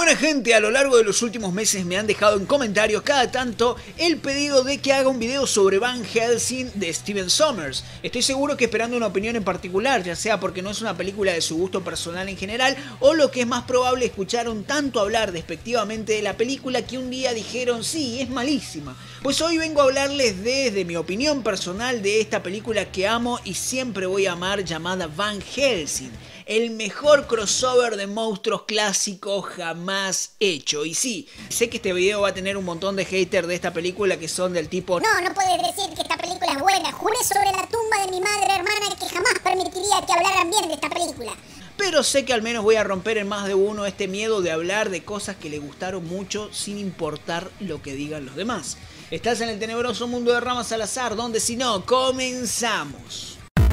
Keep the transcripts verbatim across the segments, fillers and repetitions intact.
Buena gente, a lo largo de los últimos meses me han dejado en comentarios cada tanto el pedido de que haga un video sobre Van Helsing de Stephen Sommers. Estoy seguro que esperando una opinión en particular, ya sea porque no es una película de su gusto personal en general, o lo que es más probable, escucharon tanto hablar despectivamente de la película que un día dijeron sí, es malísima. Pues hoy vengo a hablarles desde mi opinión personal de esta película que amo y siempre voy a amar, llamada Van Helsing. El mejor crossover de monstruos clásicos jamás hecho. Y sí, sé que este video va a tener un montón de haters de esta película que son del tipo: no, no puedes decir que esta película es buena. Juré sobre la tumba de mi madre hermana que jamás permitiría que hablaran bien de esta película. Pero sé que al menos voy a romper en más de uno este miedo de hablar de cosas que le gustaron mucho sin importar lo que digan los demás. Estás en el tenebroso mundo de Rama Salazar, donde si no, comenzamos.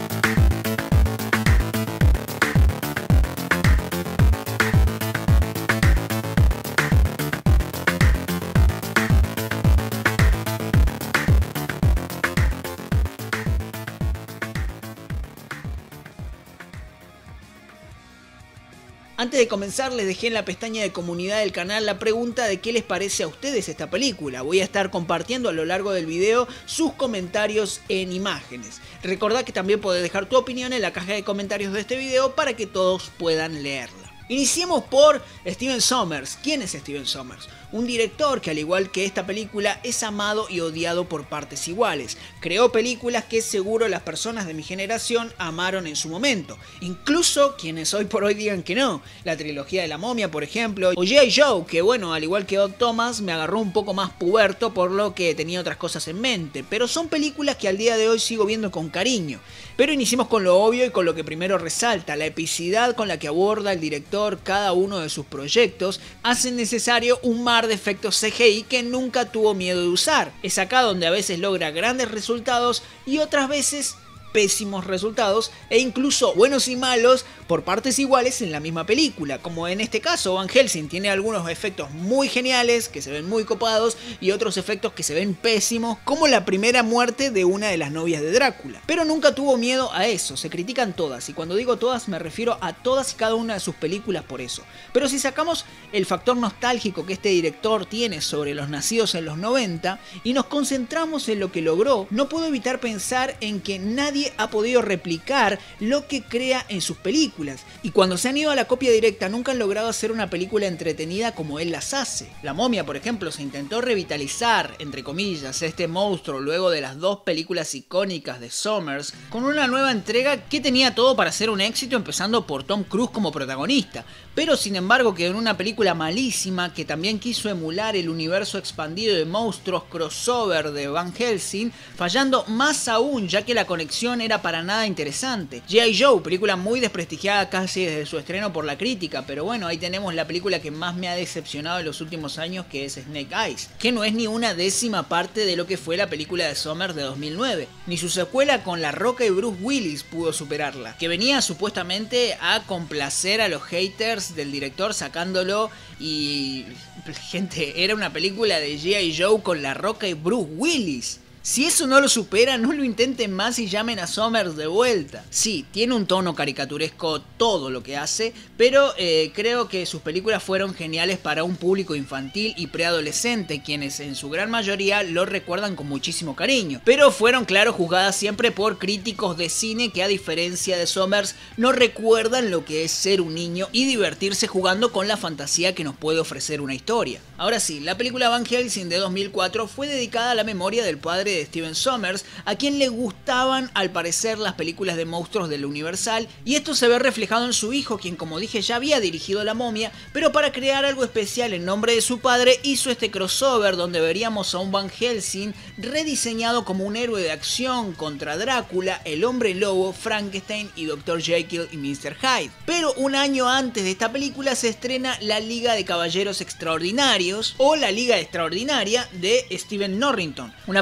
Antes de comenzar les dejé en la pestaña de comunidad del canal la pregunta de qué les parece a ustedes esta película. Voy a estar compartiendo a lo largo del video sus comentarios en imágenes. Recordá que también podés dejar tu opinión en la caja de comentarios de este video para que todos puedan leerla. Iniciemos por Stephen Sommers. ¿Quién es Stephen Sommers? Un director que, al igual que esta película, es amado y odiado por partes iguales. Creó películas que seguro las personas de mi generación amaron en su momento. Incluso quienes hoy por hoy digan que no. La trilogía de la momia, por ejemplo. O G I Joe, que bueno, al igual que Doc Thomas, me agarró un poco más puberto por lo que tenía otras cosas en mente. Pero son películas que al día de hoy sigo viendo con cariño. Pero iniciemos con lo obvio y con lo que primero resalta. La epicidad con la que aborda el director cada uno de sus proyectos hace necesario un mar de efectos C G I que nunca tuvo miedo de usar. Es acá donde a veces logra grandes resultados y otras veces pésimos resultados, e incluso buenos y malos por partes iguales en la misma película, como en este caso Van Helsing tiene algunos efectos muy geniales que se ven muy copados y otros efectos que se ven pésimos, como la primera muerte de una de las novias de Drácula, pero nunca tuvo miedo a eso. Se critican todas, y cuando digo todas me refiero a todas y cada una de sus películas por eso, pero si sacamos el factor nostálgico que este director tiene sobre los nacidos en los noventa y nos concentramos en lo que logró, no puedo evitar pensar en que nadie ha podido replicar lo que crea en sus películas, y cuando se han ido a la copia directa nunca han logrado hacer una película entretenida como él las hace. La momia, por ejemplo, se intentó revitalizar, entre comillas, este monstruo luego de las dos películas icónicas de Sommers, con una nueva entrega que tenía todo para ser un éxito, empezando por Tom Cruise como protagonista, pero sin embargo quedó en una película malísima que también quiso emular el universo expandido de monstruos crossover de Van Helsing, fallando más aún ya que la conexión era para nada interesante. G I Joe, película muy desprestigiada casi desde su estreno por la crítica, pero bueno, ahí tenemos la película que más me ha decepcionado en los últimos años, que es Snake Eyes, que no es ni una décima parte de lo que fue la película de Sommers de dos mil nueve, ni su secuela con La Roca y Bruce Willis pudo superarla, que venía supuestamente a complacer a los haters del director sacándolo, y gente, era una película de G I Joe con La Roca y Bruce Willis. Si eso no lo supera, no lo intenten más y llamen a Sommers de vuelta. Sí, tiene un tono caricaturesco todo lo que hace, pero eh, creo que sus películas fueron geniales para un público infantil y preadolescente, quienes en su gran mayoría lo recuerdan con muchísimo cariño. Pero fueron, claro, juzgadas siempre por críticos de cine que, a diferencia de Sommers, no recuerdan lo que es ser un niño y divertirse jugando con la fantasía que nos puede ofrecer una historia. Ahora sí, la película Van Helsing de dos mil cuatro fue dedicada a la memoria del padre de Stephen Sommers, a quien le gustaban al parecer las películas de monstruos de la Universal, y esto se ve reflejado en su hijo, quien, como dije, ya había dirigido La momia, pero para crear algo especial en nombre de su padre hizo este crossover donde veríamos a un Van Helsing rediseñado como un héroe de acción contra Drácula, el hombre lobo, Frankenstein y doctor Jekyll y mister Hyde. Pero un año antes de esta película se estrena La Liga de Caballeros Extraordinarios, o La Liga Extraordinaria de Stephen Norrington, una película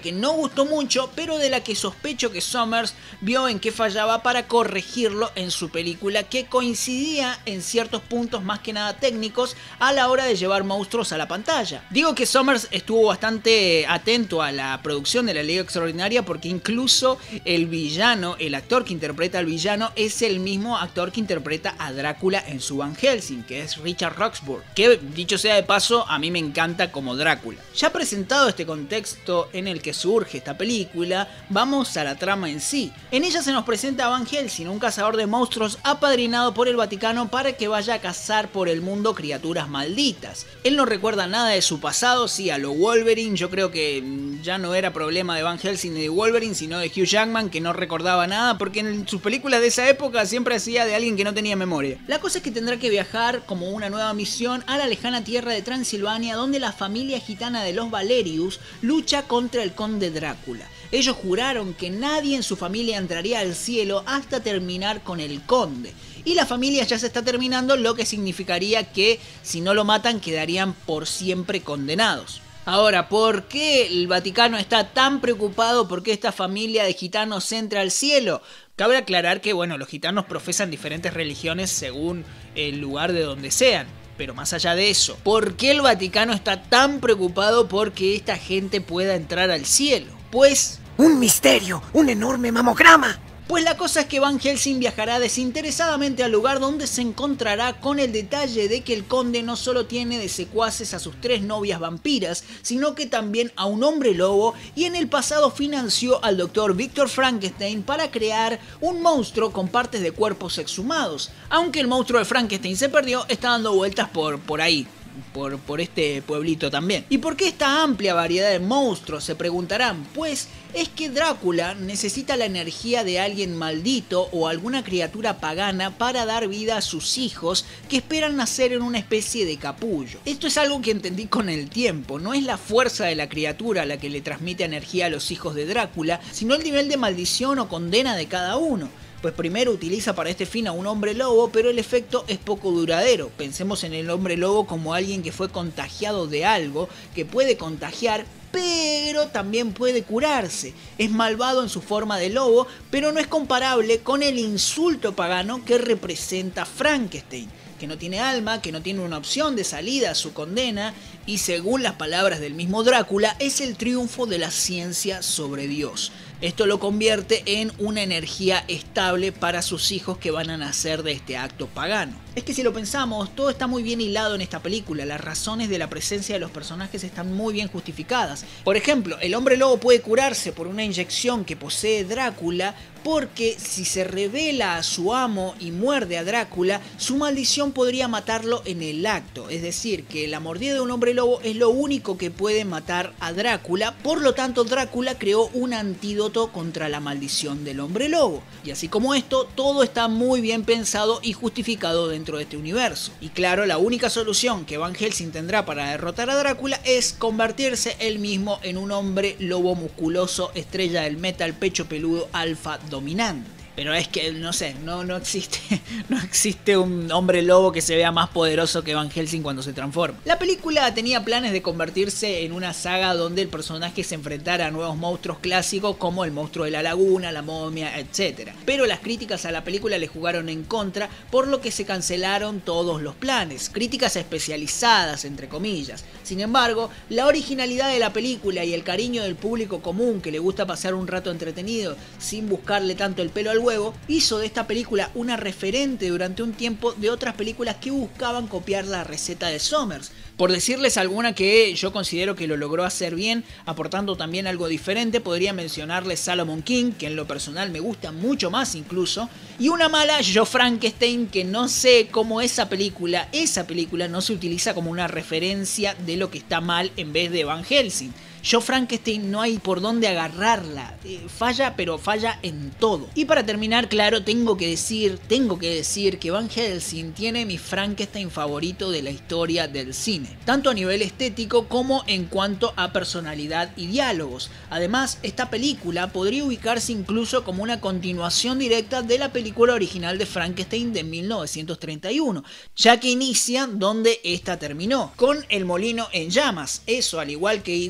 que no gustó mucho, pero de la que sospecho que Sommers vio en qué fallaba para corregirlo en su película, que coincidía en ciertos puntos más que nada técnicos a la hora de llevar monstruos a la pantalla. Digo que Sommers estuvo bastante atento a la producción de la Liga Extraordinaria porque incluso el villano, el actor que interpreta al villano, es el mismo actor que interpreta a Drácula en su Van Helsing, que es Richard Roxburgh, que dicho sea de paso, a mí me encanta como Drácula. Ya presentado este contexto en el que surge esta película, vamos a la trama en sí. En ella se nos presenta a Van Helsing, un cazador de monstruos apadrinado por el Vaticano para que vaya a cazar por el mundo criaturas malditas. Él no recuerda nada de su pasado, sí, a lo Wolverine. Yo creo que ya no era problema de Van Helsing ni de Wolverine, sino de Hugh Jackman, que no recordaba nada, porque en sus películas de esa época siempre hacía de alguien que no tenía memoria. La cosa es que tendrá que viajar como una nueva misión a la lejana tierra de Transilvania, donde la familia gitana de los Valerius lucha contra el conde Drácula. Ellos juraron que nadie en su familia entraría al cielo hasta terminar con el conde. Y la familia ya se está terminando, lo que significaría que si no lo matan quedarían por siempre condenados. Ahora, ¿por qué el Vaticano está tan preocupado por que esta familia de gitanos entre al cielo? Cabe aclarar que, bueno, los gitanos profesan diferentes religiones según el lugar de donde sean. Pero más allá de eso, ¿por qué el Vaticano está tan preocupado por que esta gente pueda entrar al cielo? Pues... ¡un misterio! ¡Un enorme mamograma! Pues la cosa es que Van Helsing viajará desinteresadamente al lugar donde se encontrará con el detalle de que el conde no solo tiene de secuaces a sus tres novias vampiras, sino que también a un hombre lobo, y en el pasado financió al doctor Victor Frankenstein para crear un monstruo con partes de cuerpos exhumados. Aunque el monstruo de Frankenstein se perdió, está dando vueltas por, por ahí. Por, por este pueblito también. ¿Y por qué esta amplia variedad de monstruos? Se preguntarán. Pues es que Drácula necesita la energía de alguien maldito o alguna criatura pagana para dar vida a sus hijos que esperan nacer en una especie de capullo. Esto es algo que entendí con el tiempo. No es la fuerza de la criatura la que le transmite energía a los hijos de Drácula, sino el nivel de maldición o condena de cada uno. Pues primero utiliza para este fin a un hombre lobo, pero el efecto es poco duradero. Pensemos en el hombre lobo como alguien que fue contagiado de algo, que puede contagiar, pero también puede curarse. Es malvado en su forma de lobo, pero no es comparable con el insulto pagano que representa Frankenstein, que no tiene alma, que no tiene una opción de salida a su condena, y según las palabras del mismo Drácula, es el triunfo de la ciencia sobre Dios. Esto lo convierte en una energía estable para sus hijos que van a nacer de este acto pagano. Es que si lo pensamos, todo está muy bien hilado en esta película. Las razones de la presencia de los personajes están muy bien justificadas. Por ejemplo, el hombre lobo puede curarse por una inyección que posee Drácula, porque si se revela a su amo y muerde a Drácula, su maldición podría matarlo en el acto. Es decir, que la mordida de un hombre lobo es lo único que puede matar a Drácula. Por lo tanto, Drácula creó un antídoto contra la maldición del hombre lobo. Y así como esto, todo está muy bien pensado y justificado dentro de este universo. Y claro, la única solución que Van Helsing tendrá para derrotar a Drácula es convertirse él mismo en un hombre lobo musculoso, estrella del metal, pecho peludo, alfa dominante. Pero es que, no sé, no, no existe no existe un hombre lobo que se vea más poderoso que Van Helsing cuando se transforma. La película tenía planes de convertirse en una saga donde el personaje se enfrentara a nuevos monstruos clásicos como el monstruo de la laguna, la momia, etcétera. Pero las críticas a la película le jugaron en contra, por lo que se cancelaron todos los planes. Críticas especializadas, entre comillas. Sin embargo, la originalidad de la película y el cariño del público común que le gusta pasar un rato entretenido sin buscarle tanto el pelo al huevo, hizo de esta película una referente durante un tiempo de otras películas que buscaban copiar la receta de Sommers. Por decirles alguna que yo considero que lo logró hacer bien, aportando también algo diferente, podría mencionarles Solomon King, que en lo personal me gusta mucho más incluso, y una mala, Yo Frankenstein, que no sé cómo esa película, esa película no se utiliza como una referencia de lo que está mal en vez de Van Helsing. Yo Frankenstein no hay por dónde agarrarla, eh, falla pero falla en todo. Y para terminar, claro, tengo que decir, tengo que decir que Van Helsing tiene mi Frankenstein favorito de la historia del cine, tanto a nivel estético como en cuanto a personalidad y diálogos. Además, esta película podría ubicarse incluso como una continuación directa de la película original de Frankenstein de mil novecientos treinta y uno, ya que inicia donde esta terminó, con el molino en llamas. Eso, al igual que Igor, no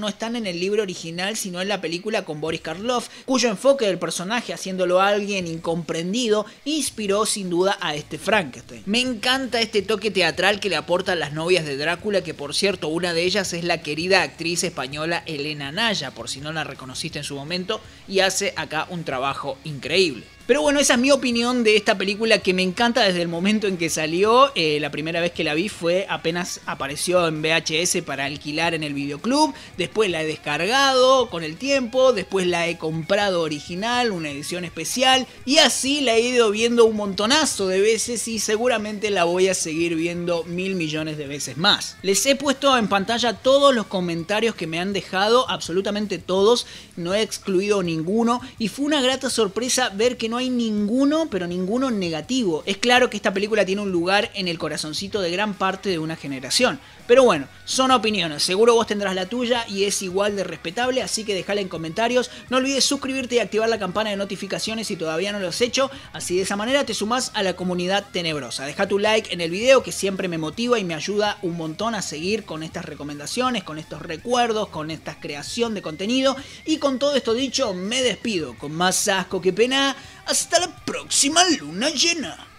están en el libro original, sino en la película con Boris Karloff, cuyo enfoque del personaje, haciéndolo alguien incomprendido, inspiró sin duda a este Frankenstein. Me encanta este toque teatral que le aportan las novias de Drácula, que por cierto una de ellas es la querida actriz española Elena Naya, por si no la reconociste en su momento, y hace acá un trabajo increíble. Pero bueno, esa es mi opinión de esta película, que me encanta desde el momento en que salió. Eh, la primera vez que la vi fue apenas apareció en V H S para alquilar en el videoclub. Después la he descargado con el tiempo. Después la he comprado original, una edición especial. Y así la he ido viendo un montonazo de veces y seguramente la voy a seguir viendo mil millones de veces más. Les he puesto en pantalla todos los comentarios que me han dejado, absolutamente todos. No he excluido ninguno y fue una grata sorpresa ver que no hay ninguno, pero ninguno negativo. Es claro que esta película tiene un lugar en el corazoncito de gran parte de una generación. Pero bueno, son opiniones. Seguro vos tendrás la tuya y es igual de respetable, así que dejala en comentarios. No olvides suscribirte y activar la campana de notificaciones si todavía no lo has hecho. Así de esa manera te sumás a la comunidad tenebrosa. Deja tu like en el video, que siempre me motiva y me ayuda un montón a seguir con estas recomendaciones, con estos recuerdos, con esta creación de contenido. Y con todo esto dicho, me despido con más asco que pena. Hasta la próxima luna llena.